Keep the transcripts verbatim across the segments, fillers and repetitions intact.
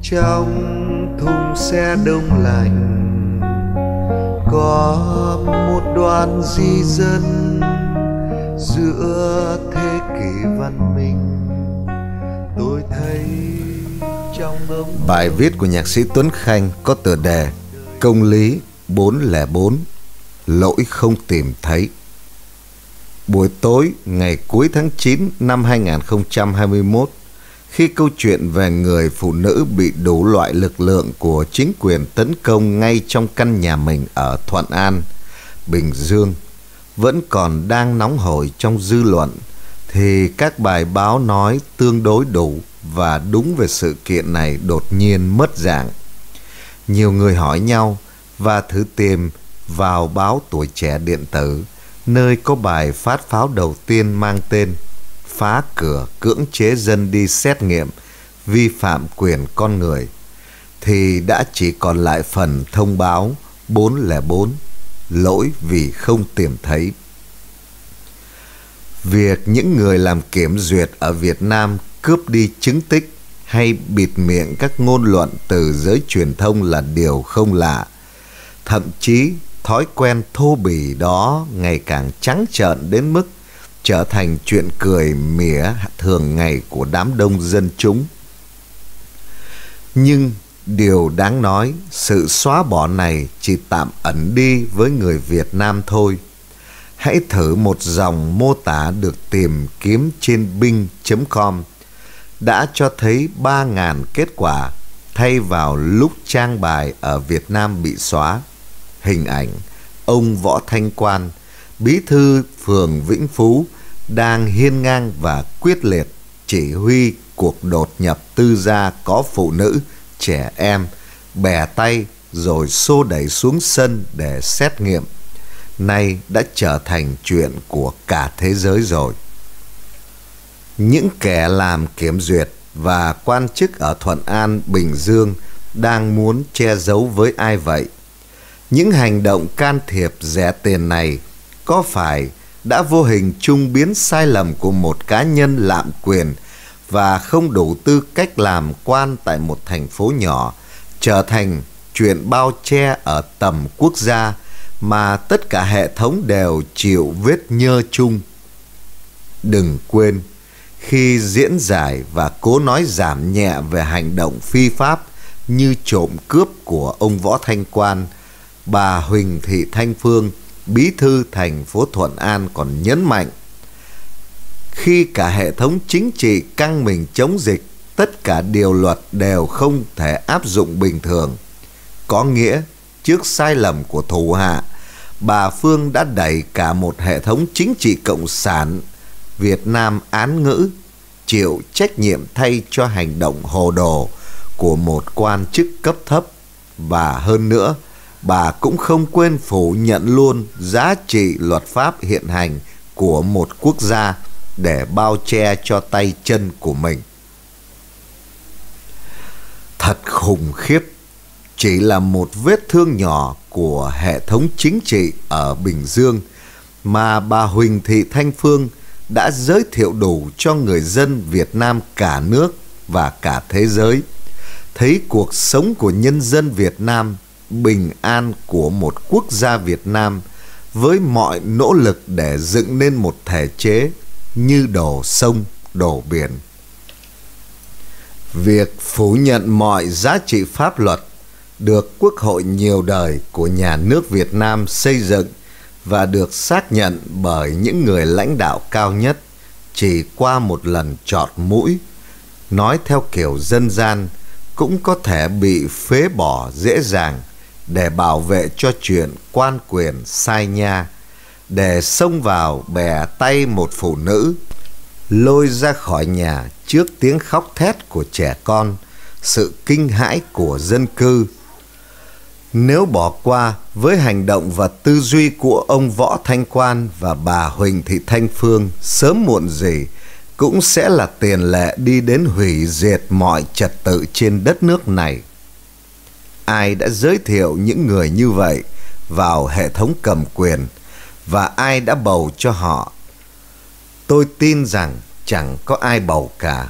Trong thùng xe đông lạnh có một đoàn di dân giữa thế kỷ văn minh. Tôi thấy trong ống. Bài viết của nhạc sĩ Tuấn Khanh có tựa đề Công lý bốn không bốn, lỗi không tìm thấy. Buổi tối ngày cuối tháng chín năm hai nghìn không trăm hai mươi mốt, khi câu chuyện về người phụ nữ bị đủ loại lực lượng của chính quyền tấn công ngay trong căn nhà mình ở Thuận An, Bình Dương vẫn còn đang nóng hổi trong dư luận, thì các bài báo nói tương đối đủ và đúng về sự kiện này đột nhiên mất dạng. Nhiều người hỏi nhau và thử tìm vào báo Tuổi Trẻ điện tử, nơi có bài phát pháo đầu tiên mang tên Phá cửa cưỡng chế dân đi xét nghiệm vi phạm quyền con người, thì đã chỉ còn lại phần thông báo bốn không bốn, lỗi vì không tìm thấy. Việc những người làm kiểm duyệt ở Việt Nam cướp đi chứng tích hay bịt miệng các ngôn luận từ giới truyền thông là điều không lạ. Thậm chí thói quen thô bỉ đó ngày càng trắng trợn đến mức trở thành chuyện cười mỉa thường ngày của đám đông dân chúng. Nhưng điều đáng nói, sự xóa bỏ này chỉ tạm ẩn đi với người Việt Nam thôi. Hãy thử một dòng mô tả được tìm kiếm trên bing chấm com đã cho thấy ba nghìn kết quả thay vào lúc trang bài ở Việt Nam bị xóa. Hình ảnh ông Võ Thanh Quan, bí thư phường Vĩnh Phú, đang hiên ngang và quyết liệt chỉ huy cuộc đột nhập tư gia có phụ nữ, trẻ em, bè tay rồi xô đẩy xuống sân để xét nghiệm, nay đã trở thành chuyện của cả thế giới rồi. Những kẻ làm kiểm duyệt và quan chức ở Thuận An, Bình Dương đang muốn che giấu với ai vậy? Những hành động can thiệp rẻ tiền này có phải đã vô hình chung biến sai lầm của một cá nhân lạm quyền và không đủ tư cách làm quan tại một thành phố nhỏ trở thành chuyện bao che ở tầm quốc gia mà tất cả hệ thống đều chịu vết nhơ chung? Đừng quên, khi diễn giải và cố nói giảm nhẹ về hành động phi pháp như trộm cướp của ông Võ Thanh Quan, bà Huỳnh Thị Thanh Phương, bí thư thành phố Thuận An còn nhấn mạnh, khi cả hệ thống chính trị căng mình chống dịch, tất cả điều luật đều không thể áp dụng bình thường. Có nghĩa, trước sai lầm của thủ hạ, bà Phương đã đẩy cả một hệ thống chính trị cộng sản Việt Nam án ngữ, chịu trách nhiệm thay cho hành động hồ đồ của một quan chức cấp thấp. Và hơn nữa, bà cũng không quên phủ nhận luôn giá trị luật pháp hiện hành của một quốc gia để bao che cho tay chân của mình. Thật khủng khiếp, chỉ là một vết thương nhỏ của hệ thống chính trị ở Bình Dương mà bà Huỳnh Thị Thanh Phương đã giới thiệu đủ cho người dân Việt Nam cả nước và cả thế giới thấy cuộc sống của nhân dân Việt Nam, bình an của một quốc gia Việt Nam với mọi nỗ lực để dựng nên một thể chế như đổ sông đổ biển. Việc phủ nhận mọi giá trị pháp luật được Quốc hội nhiều đời của nhà nước Việt Nam xây dựng và được xác nhận bởi những người lãnh đạo cao nhất chỉ qua một lần chọt mũi, nói theo kiểu dân gian, cũng có thể bị phế bỏ dễ dàng để bảo vệ cho chuyện quan quyền sai nha, để xông vào bè tay một phụ nữ, lôi ra khỏi nhà trước tiếng khóc thét của trẻ con, sự kinh hãi của dân cư. Nếu bỏ qua với hành động và tư duy của ông Võ Thanh Quan và bà Huỳnh Thị Thanh Phương, sớm muộn gì cũng sẽ là tiền lệ đi đến hủy diệt mọi trật tự trên đất nước này. Ai đã giới thiệu những người như vậy vào hệ thống cầm quyền và ai đã bầu cho họ? Tôi tin rằng chẳng có ai bầu cả,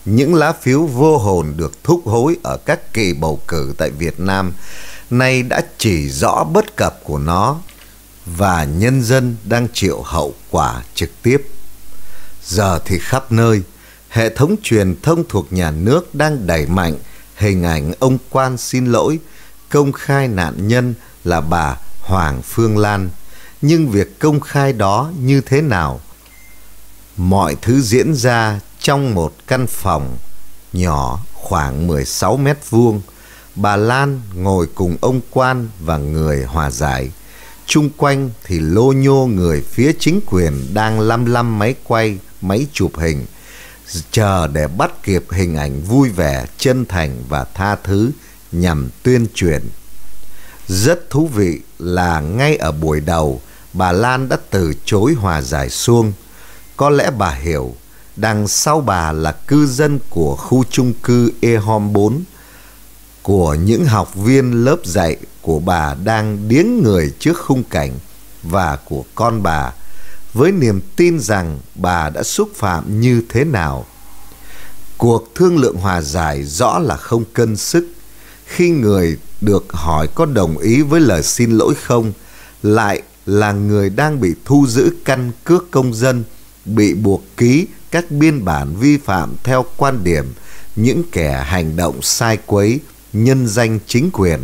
những lá phiếu vô hồn được thúc hối ở các kỳ bầu cử tại Việt Nam nay đã chỉ rõ bất cập của nó, và nhân dân đang chịu hậu quả trực tiếp. Giờ thì khắp nơi, hệ thống truyền thông thuộc nhà nước đang đẩy mạnh hình ảnh ông quan xin lỗi, công khai nạn nhân là bà Hoàng Phương Lan. Nhưng việc công khai đó như thế nào? Mọi thứ diễn ra trong một căn phòng nhỏ khoảng mười sáu mét vuông. Bà Lan ngồi cùng ông quan và người hòa giải. Chung quanh thì lô nhô người phía chính quyền đang lăm lăm máy quay, máy chụp hình, chờ để bắt kịp hình ảnh vui vẻ, chân thành và tha thứ nhằm tuyên truyền. Rất thú vị là ngay ở buổi đầu, bà Lan đã từ chối hòa giải suông. Có lẽ bà hiểu đằng sau bà là cư dân của khu chung cư E Hom bốn, của những học viên lớp dạy của bà đang điếng người trước khung cảnh, và của con bà, với niềm tin rằng bà đã xúc phạm như thế nào. Cuộc thương lượng hòa giải rõ là không cân sức. Khi người được hỏi có đồng ý với lời xin lỗi không, lại là người đang bị thu giữ căn cước công dân, bị buộc ký các biên bản vi phạm theo quan điểm những kẻ hành động sai quấy nhân danh chính quyền.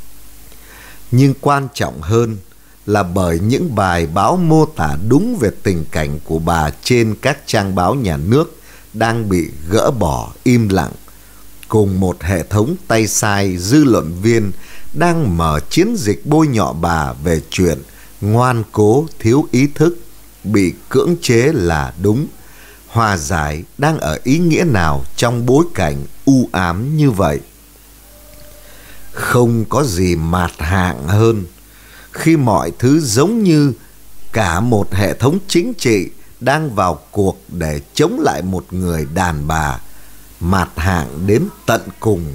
Nhưng quan trọng hơn là bởi những bài báo mô tả đúng về tình cảnh của bà trên các trang báo nhà nước đang bị gỡ bỏ im lặng, cùng một hệ thống tay sai dư luận viên đang mở chiến dịch bôi nhọ bà về chuyện ngoan cố thiếu ý thức, bị cưỡng chế là đúng. Hòa giải đang ở ý nghĩa nào trong bối cảnh u ám như vậy? Không có gì mạt hạng hơn khi mọi thứ giống như cả một hệ thống chính trị đang vào cuộc để chống lại một người đàn bà, mạt hạng đến tận cùng.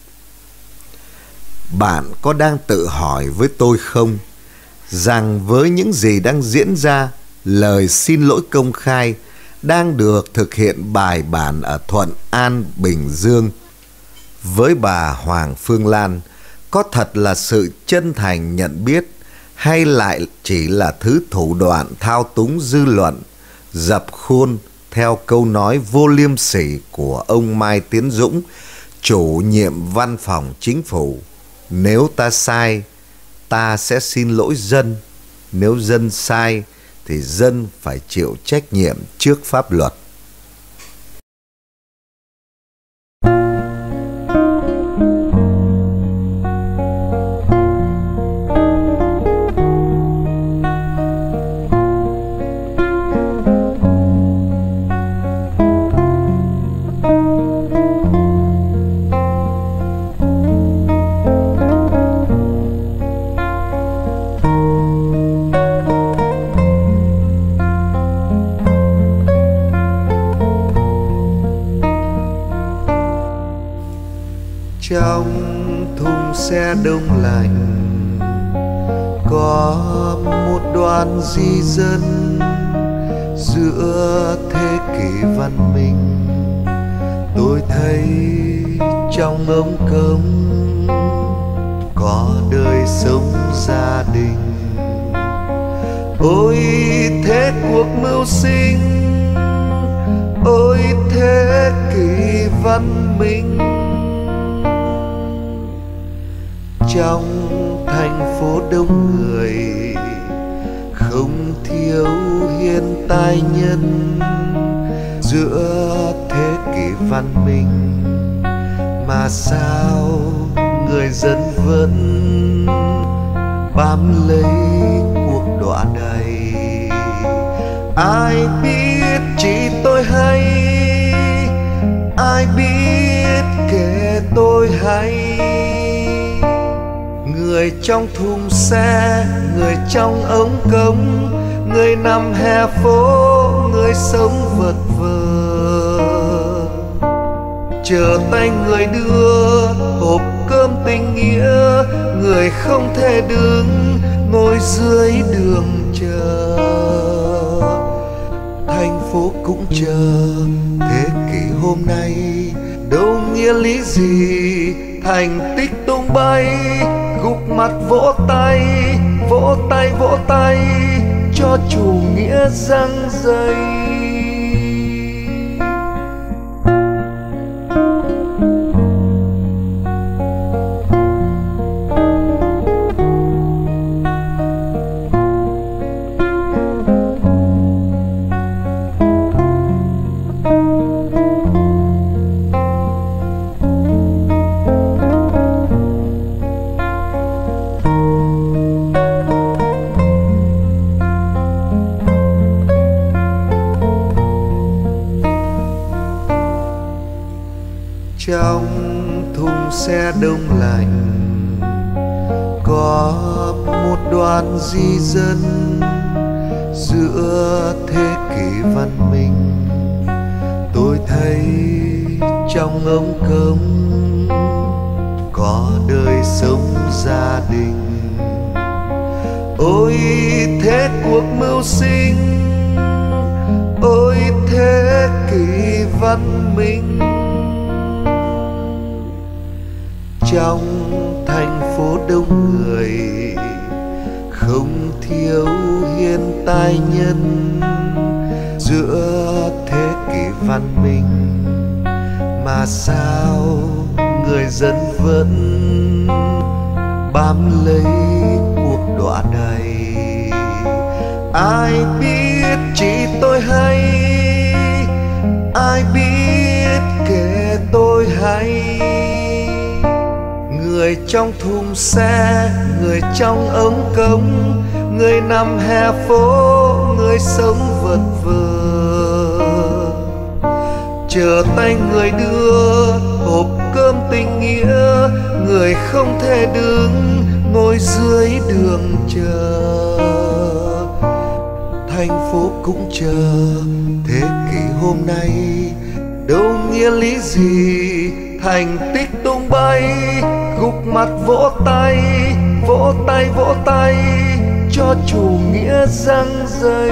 Bạn có đang tự hỏi với tôi không, rằng với những gì đang diễn ra, lời xin lỗi công khai đang được thực hiện bài bản ở Thuận An, Bình Dương với bà Hoàng Phương Lan có thật là sự chân thành nhận biết, hay lại chỉ là thứ thủ đoạn thao túng dư luận, dập khuôn theo câu nói vô liêm sỉ của ông Mai Tiến Dũng, chủ nhiệm văn phòng chính phủ: nếu ta sai, ta sẽ xin lỗi dân. Nếu dân sai thì dân phải chịu trách nhiệm trước pháp luật. Trong thùng xe đông lạnh có một đoàn di dân giữa thế kỷ văn minh. Tôi thấy trong ống cống có đời sống gia đình. Ôi thế cuộc mưu sinh, ôi thế kỷ văn minh. Trong thành phố đông người không thiếu hiền tài nhân. Giữa thế kỷ văn minh mà sao người dân vẫn bám lấy cuộc đọa đầy. Ai biết chỉ tôi hay, ai biết kể tôi hay. Người trong thùng xe, người trong ống cống, người nằm hè phố, người sống vật vờ. Chờ tay người đưa hộp cơm tình nghĩa, người không thể đứng ngồi dưới đường chờ. Thành phố cũng chờ thế kỷ hôm nay đâu nghĩa lý gì, thành tích tung bay, gục mặt vỗ tay, vỗ tay vỗ tay cho chủ nghĩa giăng dây. Trong thùng xe đông lạnh có một đoàn di dân giữa thế kỷ văn minh. Tôi thấy trong ống cống có đời sống gia đình. Ôi thế cuộc mưu sinh, ôi thế kỷ văn minh. Trong thành phố đông người không thiếu hiền tài nhân, giữa thế kỷ văn minh mà sao người dân vẫn bám lấy cuộc đọa đầy. Ai biết chỉ tôi hay, ai biết kể tôi hay. Người trong thùng xe, người trong ống cống, người nằm hè phố, người sống vật vờ. Chờ tay người đưa hộp cơm tình nghĩa, người không thể đứng ngồi dưới đường chờ. Thành phố cũng chờ thế kỷ hôm nay đâu nghĩa lý gì, thành tích tung bay, gục mặt vỗ tay, vỗ tay vỗ tay cho chủ nghĩa giăng dây.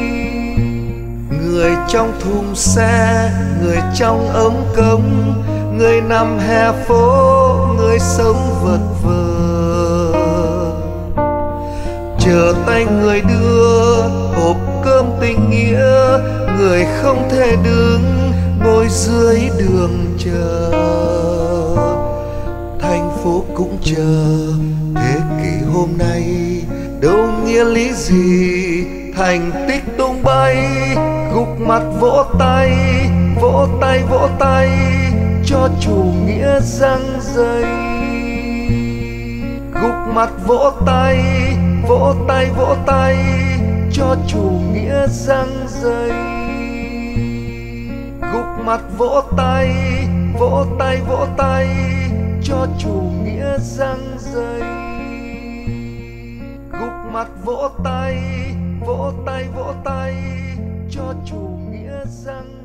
Người trong thùng xe, người trong ống cống, người nằm hè phố, người sống vật vờ. Chờ tay người đưa hộp cơm tình nghĩa, người không thể đứng ngồi dưới đường chờ. Thành phố cũng chờ thế kỷ hôm nay đâu nghĩa lý gì, thành tích tung bay, gục mặt vỗ tay, vỗ tay vỗ tay cho chủ nghĩa giăng dây. Gục mặt vỗ tay, vỗ tay vỗ tay cho chủ nghĩa giăng dây. Gục mặt vỗ tay, vỗ tay vỗ tay cho chủ nghĩa giăng dây. Gục mặt vỗ tay, vỗ tay vỗ tay cho chủ nghĩa giăng